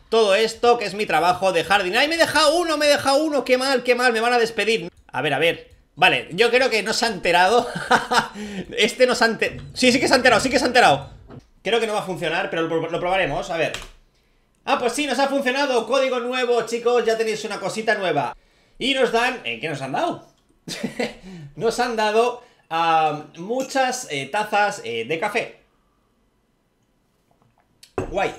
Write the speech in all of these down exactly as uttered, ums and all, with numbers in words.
todo esto, que es mi trabajo de jardín. ¡Ay, me he dejado uno, me he dejado uno! ¡Qué mal, qué mal! Me van a despedir. A ver, a ver. Vale, yo creo que no se ha enterado. Este no se ha enterado. Sí, sí que se ha enterado, sí que se ha enterado. Creo que no va a funcionar, pero lo, lo probaremos, a ver. Ah, pues sí, nos ha funcionado. Código nuevo, chicos, ya tenéis una cosita nueva. Y nos dan... ¿eh, ¿Qué nos han dado? Nos han dado uh, muchas eh, tazas eh, de café. Guay.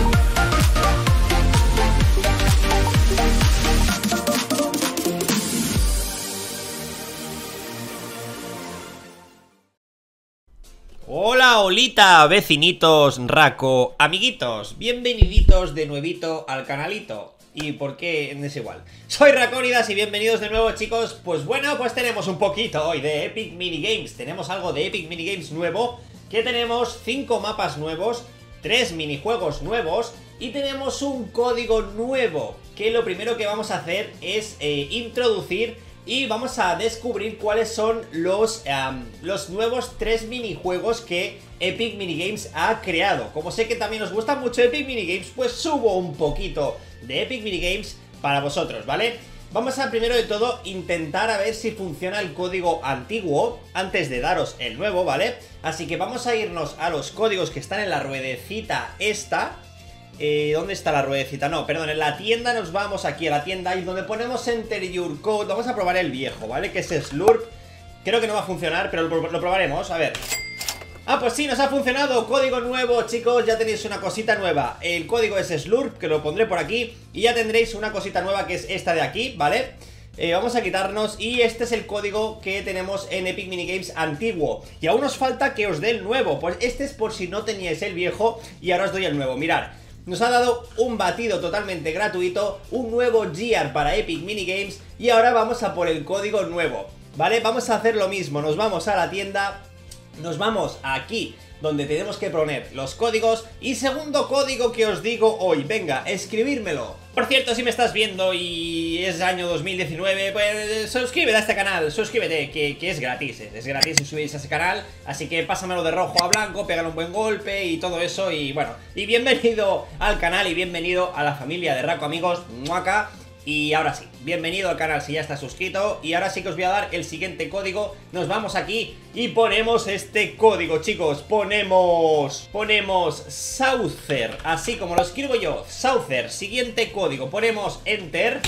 Hola, olita, vecinitos, raco, amiguitos. Bienveniditos de nuevito al canalito. ¿Y por qué? Es igual. Soy Racónidas y bienvenidos de nuevo, chicos. Pues bueno, pues tenemos un poquito hoy de Epic Minigames. Tenemos algo de Epic Minigames nuevo. Que tenemos cinco mapas nuevos, tres minijuegos nuevos y tenemos un código nuevo. Que lo primero que vamos a hacer es eh, introducir y vamos a descubrir cuáles son los, um, los nuevos tres minijuegos que Epic Minigames ha creado. Como sé que también os gusta mucho Epic Minigames, pues subo un poquito de Epic Minigames para vosotros, ¿vale? Vamos a primero de todo intentar a ver si funciona el código antiguo antes de daros el nuevo, ¿vale? Así que vamos a irnos a los códigos que están en la ruedecita esta. Eh, ¿Dónde está la ruedecita? No, perdón, en la tienda nos vamos aquí a la tienda y donde ponemos Enter Your Code. Vamos a probar el viejo, ¿vale? Que es Slurp. Creo que no va a funcionar, pero lo, lo probaremos, a ver. Ah, pues sí, nos ha funcionado. Código nuevo, chicos, ya tenéis una cosita nueva. El código es Slurp, que lo pondré por aquí. Y ya tendréis una cosita nueva que es esta de aquí, ¿vale? Eh, vamos a quitarnos y este es el código que tenemos en Epic Minigames antiguo. Y aún nos falta que os dé el nuevo. Pues este es por si no teníais el viejo y ahora os doy el nuevo, mirad. Nos ha dado un batido totalmente gratuito, un nuevo Gear para Epic Minigames y ahora vamos a por el código nuevo, ¿vale? Vamos a hacer lo mismo, nos vamos a la tienda, nos vamos aquí donde tenemos que poner los códigos y segundo código que os digo hoy, venga, escribírmelo. Por cierto, si me estás viendo y es año dos mil diecinueve, pues suscríbete a este canal, suscríbete, que, que es gratis, es gratis subirse a ese canal, así que pásamelo de rojo a blanco, pégale un buen golpe y todo eso y bueno, y bienvenido al canal y bienvenido a la familia de Raco, amigos, muaca. Y ahora sí, bienvenido al canal si ya estás suscrito. Y ahora sí que os voy a dar el siguiente código. Nos vamos aquí y ponemos este código, chicos. Ponemos... Ponemos Saucer, así como lo escribo yo, Saucer, siguiente código. Ponemos Enter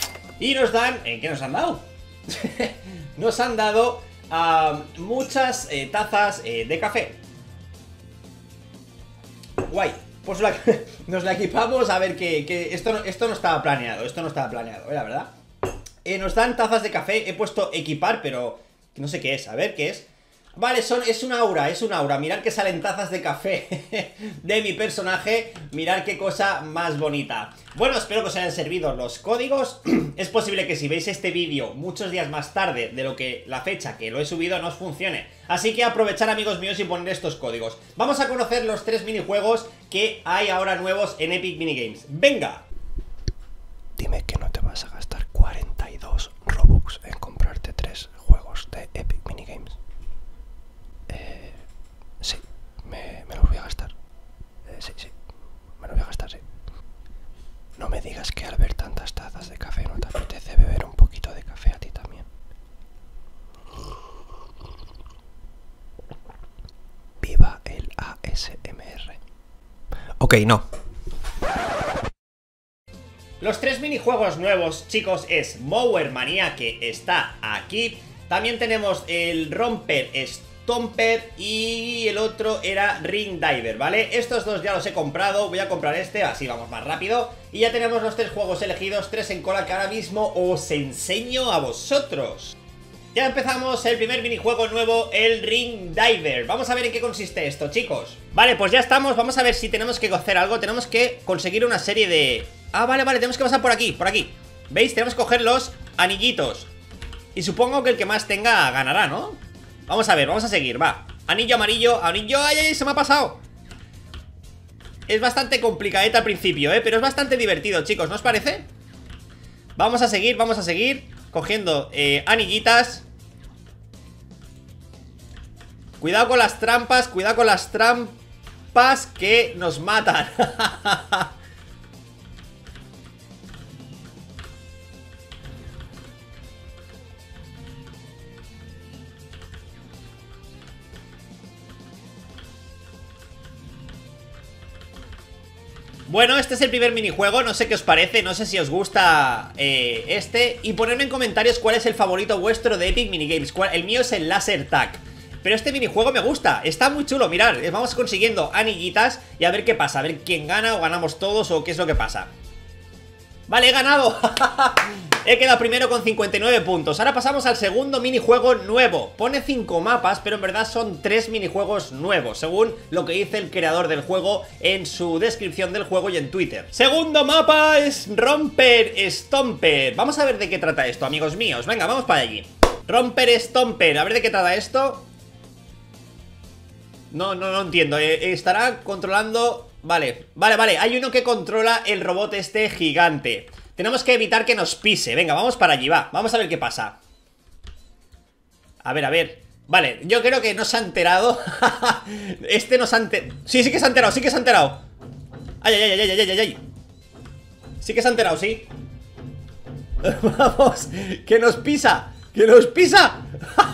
y nos dan... ¿En qué nos han dado? Nos han dado uh, muchas eh, tazas eh, de café. Guay. Pues la, nos la equipamos, a ver que, que esto, no, esto no estaba planeado, esto no estaba planeado, ¿eh? La verdad. Eh, nos dan tazas de café, he puesto equipar, pero no sé qué es, a ver qué es. Vale, son, es un aura, es un aura, mirad que salen tazas de café de mi personaje, mirad qué cosa más bonita. Bueno, espero que os hayan servido los códigos. Es posible que si veis este vídeo muchos días más tarde de lo que la fecha que lo he subido no os funcione. Así que aprovechar, amigos míos, y poner estos códigos. Vamos a conocer los tres minijuegos que hay ahora nuevos en Epic Minigames. ¡Venga! Dime que no te vas a gastar cuarenta y dos Robux en comprarte tres juegos de Epic Minigames. Eh, sí, me, me los voy a gastar. Eh, sí, sí, me los voy a gastar, sí. No me digas que al ver tantas tazas de café no te apetece beber un poquito de café a ti también. Viva el A S M R. Ok, no. Los tres minijuegos nuevos, chicos, es Mower Manía, que está aquí. También tenemos el Romper Stomper y el otro era Ring Diver, ¿vale? Estos dos ya los he comprado, voy a comprar este, así vamos más rápido. Y ya tenemos los tres juegos elegidos, tres en cola que ahora mismo os enseño a vosotros. Ya empezamos el primer minijuego nuevo, el Ring Diver. Vamos a ver en qué consiste esto, chicos. Vale, pues ya estamos, vamos a ver si tenemos que hacer algo. Tenemos que conseguir una serie de... Ah, vale, vale, tenemos que pasar por aquí, por aquí. ¿Veis? Tenemos que coger los anillitos. Y supongo que el que más tenga ganará, ¿no? Vamos a ver, vamos a seguir, va. Anillo amarillo, anillo... ¡Ay, ay! Se me ha pasado. Es bastante complicadeta al principio, ¿eh? Pero es bastante divertido, chicos, ¿no os parece? Vamos a seguir, vamos a seguir cogiendo eh, anillitas. Cuidado con las trampas, cuidado con las trampas que nos matan. Bueno, este es el primer minijuego, no sé qué os parece, no sé si os gusta eh, este. Y ponedme en comentarios cuál es el favorito vuestro de Epic Minigames. Cuál, el mío es el Laser Tag. Pero este minijuego me gusta, está muy chulo, mirad. Vamos consiguiendo anillitas y a ver qué pasa. A ver quién gana o ganamos todos o qué es lo que pasa. Vale, he ganado. He quedado primero con cincuenta y nueve puntos. Ahora pasamos al segundo minijuego nuevo. Pone cinco mapas, pero en verdad son tres minijuegos nuevos, según lo que dice el creador del juego en su descripción del juego y en Twitter. Segundo mapa es Romper Stomper. Vamos a ver de qué trata esto, amigos míos. Venga, vamos para allí. Romper Stomper, a ver de qué trata esto. No, no, no entiendo. eh, Estará controlando... Vale, vale, vale. Hay uno que controla el robot este gigante. Tenemos que evitar que nos pise. Venga, vamos para allí, va. Vamos a ver qué pasa. A ver, a ver. Vale, yo creo que no se ha enterado. Este no se ha enterado. Sí, sí que se ha enterado, sí que se ha enterado. Ay, ay, ay, ay, ay, ay, ay. Sí que se ha enterado, sí. Vamos, que nos pisa. Que nos pisa.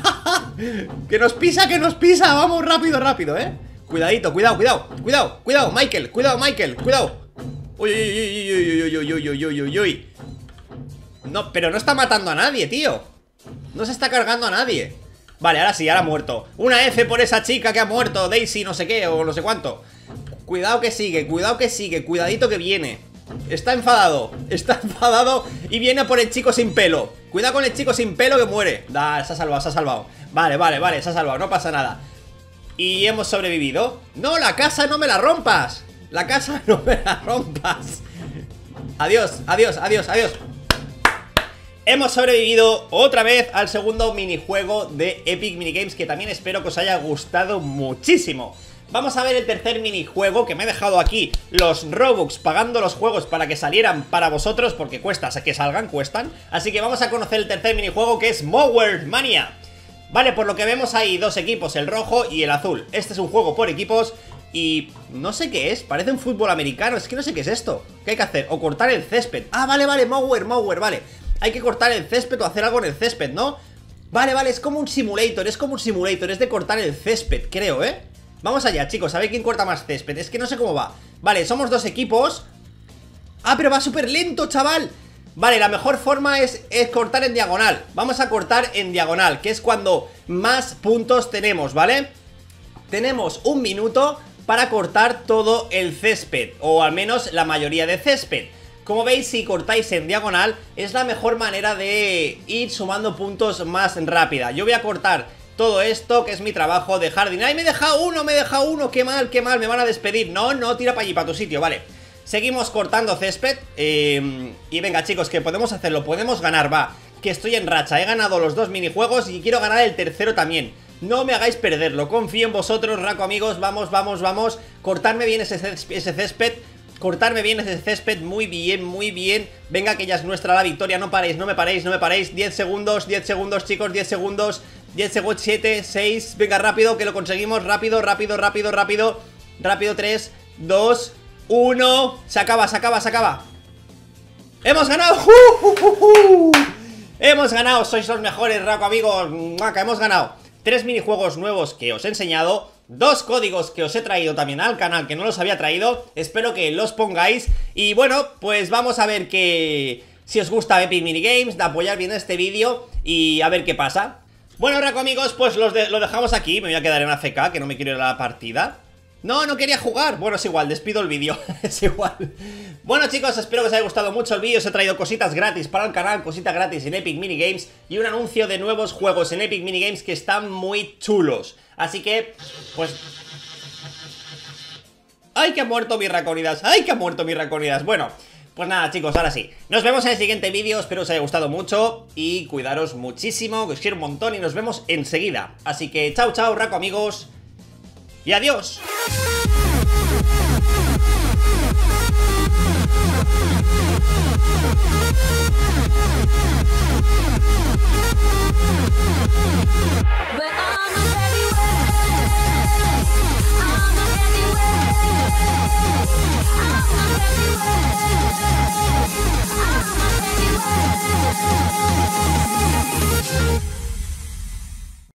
Que nos pisa, que nos pisa. Vamos, rápido, rápido, eh. Cuidadito, cuidado, cuidado, cuidado, cuidado, Michael, cuidado, Michael, cuidado. Uy, uy, uy, uy, uy, uy, uy, uy, uy, uy. No, pero no está matando a nadie, tío. No se está cargando a nadie. Vale, ahora sí, ahora ha muerto. Una F por esa chica que ha muerto, Daisy no sé qué, o no sé cuánto. Cuidado que sigue, cuidado que sigue, cuidadito que viene. Está enfadado, está enfadado y viene por el chico sin pelo. Cuidado con el chico sin pelo que muere. Da, se ha salvado, se ha salvado. Vale, vale, vale, se ha salvado, no pasa nada. Y hemos sobrevivido. No, la casa no me la rompas. La casa no me la rompas. Adiós, adiós, adiós, adiós. Hemos sobrevivido otra vez al segundo minijuego de Epic Minigames, que también espero que os haya gustado muchísimo. Vamos a ver el tercer minijuego, que me he dejado aquí los Robux pagando los juegos para que salieran para vosotros, porque cuesta, que salgan, cuestan. Así que vamos a conocer el tercer minijuego, que es Mower Mania. Vale, por lo que vemos hay dos equipos, el rojo y el azul. Este es un juego por equipos y no sé qué es, parece un fútbol americano. Es que no sé qué es esto. ¿Qué hay que hacer? O cortar el césped. Ah, vale, vale, mower, mower, vale. Hay que cortar el césped o hacer algo en el césped, ¿no? Vale, vale, es como un simulator, es como un simulator. Es de cortar el césped, creo, ¿eh? Vamos allá, chicos, a ver quién corta más césped. Es que no sé cómo va. Vale, somos dos equipos. Ah, pero va súper lento, chaval. Vale, la mejor forma es, es cortar en diagonal. Vamos a cortar en diagonal, que es cuando más puntos tenemos, ¿vale? Tenemos un minuto para cortar todo el césped, o al menos la mayoría de césped. Como veis, si cortáis en diagonal, es la mejor manera de ir sumando puntos más rápida. Yo voy a cortar todo esto, que es mi trabajo de jardín. ¡Ay, me he dejado uno, me he dejado uno! ¡Qué mal, qué mal! Me van a despedir. No, no, tira para allí, para tu sitio, vale. Seguimos cortando césped eh, y venga, chicos, que podemos hacerlo, podemos ganar, va. Que estoy en racha, he ganado los dos minijuegos y quiero ganar el tercero también. No me hagáis perderlo, confío en vosotros, Raco, amigos. Vamos, vamos, vamos. Cortarme bien ese césped, ese césped. Cortarme bien ese césped, muy bien, muy bien. Venga, que ya es nuestra la victoria, no paréis, no me paréis, no me paréis. Diez segundos, diez segundos, chicos, diez segundos. Diez segundos, siete, seis, venga, rápido, que lo conseguimos. Rápido, rápido, rápido, rápido. Rápido, tres, dos, uno. Se acaba, se acaba, se acaba. ¡Hemos ganado! ¡Uh, uh, uh, uh! ¡Hemos ganado! Sois los mejores, Raco, amigos. ¡Maca! Hemos ganado tres minijuegos nuevos que os he enseñado, dos códigos que os he traído también al canal que no los había traído. Espero que los pongáis. Y bueno, pues vamos a ver que si os gusta Epic Minigames, de apoyar bien este vídeo y a ver qué pasa. Bueno, Raco, amigos, pues los de lo dejamos aquí. Me voy a quedar en A F K, que no me quiero ir a la partida. No, no quería jugar. Bueno, es igual, despido el vídeo. Es igual. Bueno, chicos, espero que os haya gustado mucho el vídeo. Os he traído cositas gratis para el canal, cositas gratis en Epic Minigames y un anuncio de nuevos juegos en Epic Minigames que están muy chulos. Así que, pues... ¡ay, que ha muerto mi Raconidas! ¡Ay, que ha muerto mi Raconidas! Bueno, pues nada, chicos, ahora sí. Nos vemos en el siguiente vídeo. Espero que os haya gustado mucho y cuidaros muchísimo, que os quiero un montón y nos vemos enseguida. Así que, chao, chao, Raco, amigos. Y adiós.